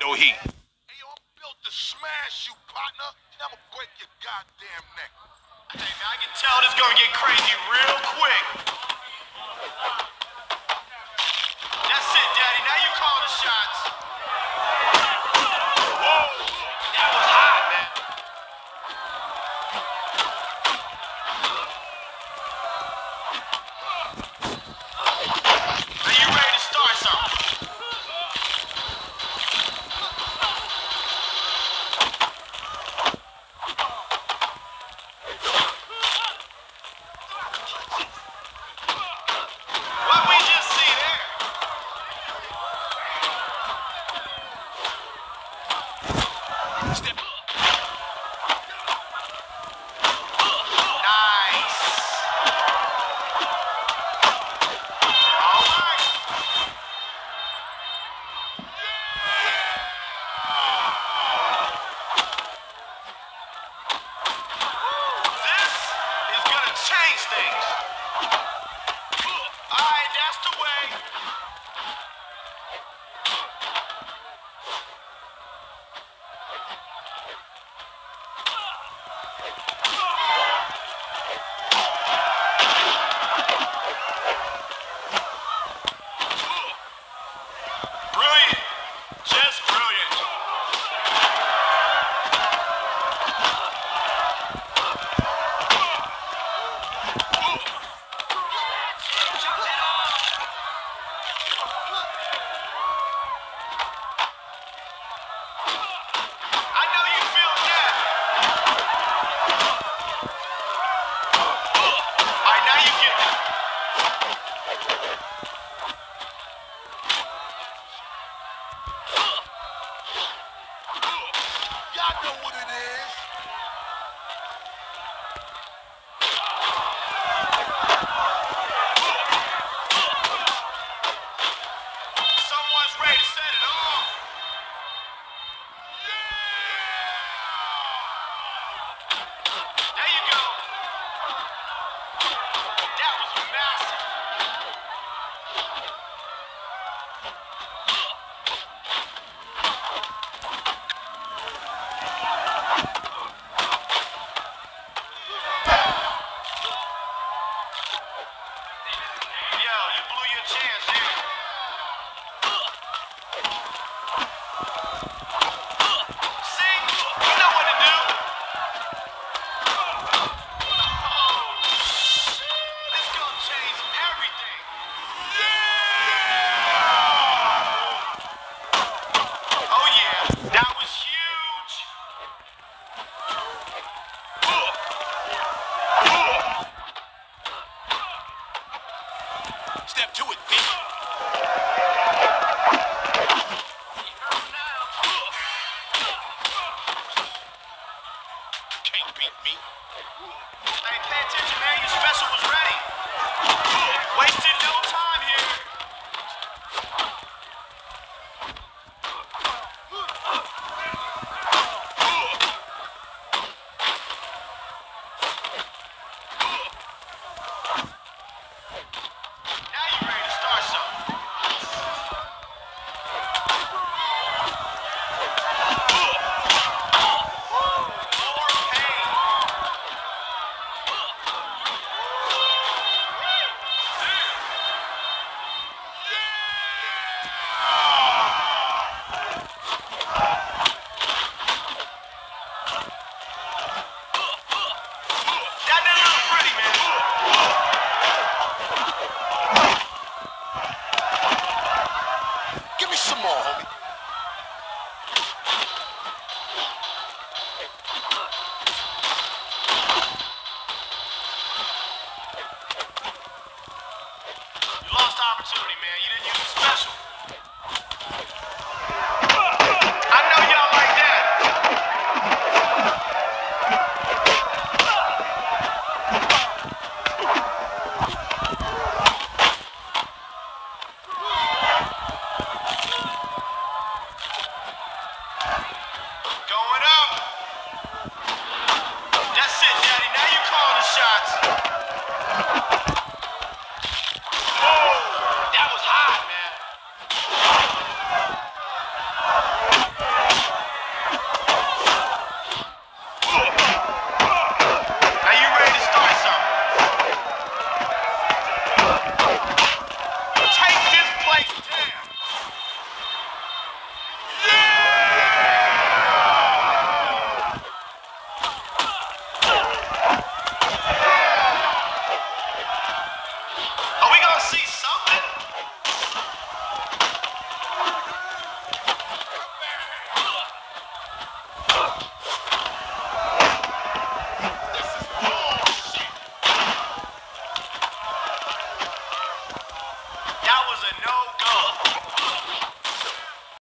no heat. Hey, yo, I'm built to smash you, partner. I'ma break your goddamn neck. Hey, man, I can tell this gonna get crazy real quick. That's it, Daddy. Now you call the shots. Whoa! That was hot, man. Are you ready to start something? What we just see there? Step. Nice. All right. This is gonna change things. All right, that's the way. Brilliant. Just brilliant. I know you feel that. All right, now you get it. Y'all know what it is. Someone's ready to set it off. There you go. That was massive. Yo, you blew your chance there. See? You know what to do. It's gonna change everything. Oh yeah, that was huge. Step to it, bitch. Can't beat me. Hey, pay attention, man. Your special was ready. Wasted